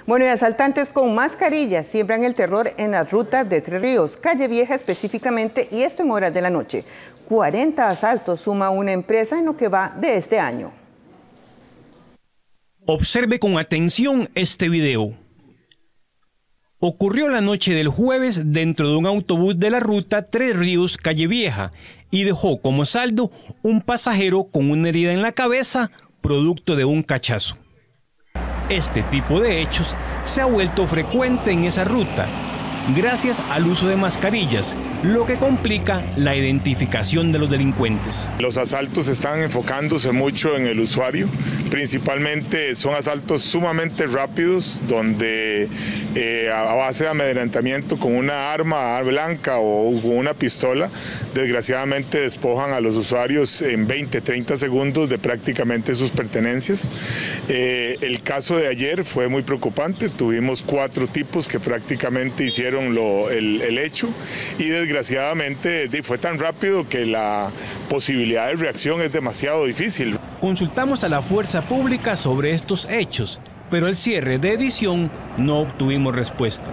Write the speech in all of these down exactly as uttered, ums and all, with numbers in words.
Bueno, y asaltantes con mascarillas siembran el terror en las rutas de Tres Ríos, Calle Vieja específicamente, y esto en horas de la noche. cuarenta asaltos suma una empresa en lo que va de este año. Observe con atención este video. Ocurrió la noche del jueves dentro de un autobús de la ruta Tres Ríos, Calle Vieja, y dejó como saldo un pasajero con una herida en la cabeza, producto de un cachazo. Este tipo de hechos se ha vuelto frecuente en esa ruta, gracias al uso de mascarillas, lo que complica la identificación de los delincuentes. Los asaltos están enfocándose mucho en el usuario, principalmente son asaltos sumamente rápidos, donde eh, a base de amedrentamiento con una arma blanca o con una pistola, desgraciadamente despojan a los usuarios en veinte, treinta segundos de prácticamente sus pertenencias. Eh, el caso de ayer fue muy preocupante, tuvimos cuatro tipos que prácticamente hicieron Lo, el, el hecho y desgraciadamente fue tan rápido que la posibilidad de reacción es demasiado difícil. Consultamos a la fuerza pública sobre estos hechos, pero al cierre de edición no obtuvimos respuesta.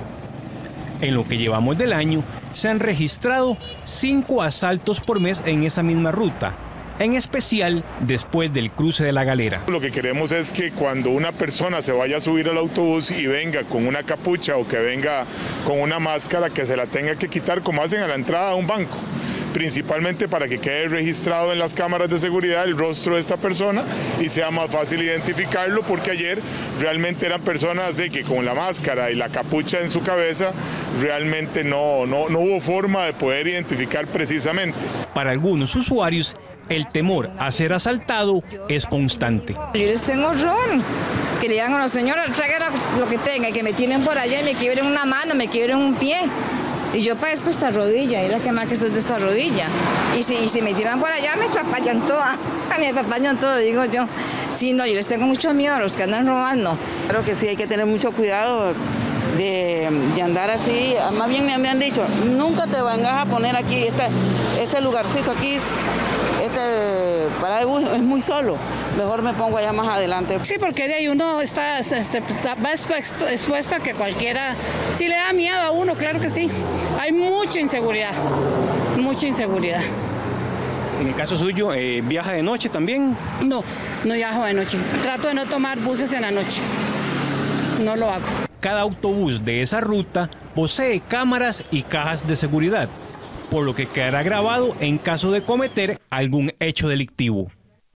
En lo que llevamos del año se han registrado cinco asaltos por mes en esa misma ruta, en especial después del cruce de la Galera. Lo que queremos es que cuando una persona se vaya a subir al autobús y venga con una capucha o que venga con una máscara, que se la tenga que quitar como hacen a la entrada de un banco, principalmente para que quede registrado en las cámaras de seguridad el rostro de esta persona y sea más fácil identificarlo, porque ayer realmente eran personas de que con la máscara y la capucha en su cabeza realmente no, no, no hubo forma de poder identificar precisamente. Para algunos usuarios, el temor a ser asaltado es constante. Yo les tengo horror, que le digan a los señores, traigan lo que tenga, y que me tienen por allá y me quiebren una mano, me quiebren un pie. Y yo padezco esta rodilla, y la que más que soy de esta rodilla. Y si, y si me tiran por allá, me espapallan toda, me espapallan todo, digo yo. Sí, no, yo les tengo mucho miedo a los que andan robando. Creo que sí, hay que tener mucho cuidado de, de andar así. Más bien me, me han dicho, nunca te vengas a poner aquí, este, este lugarcito aquí, este para es muy solo. Mejor me pongo allá más adelante. Sí, porque de ahí uno está, se, se, va expuesto, expuesto a que cualquiera, si le da miedo a uno, claro que sí. Hay mucha inseguridad, mucha inseguridad. En el caso suyo, eh, ¿viaja de noche también? No, no viajo de noche. Trato de no tomar buses en la noche. No lo hago. Cada autobús de esa ruta posee cámaras y cajas de seguridad, por lo que quedará grabado en caso de cometer algún hecho delictivo.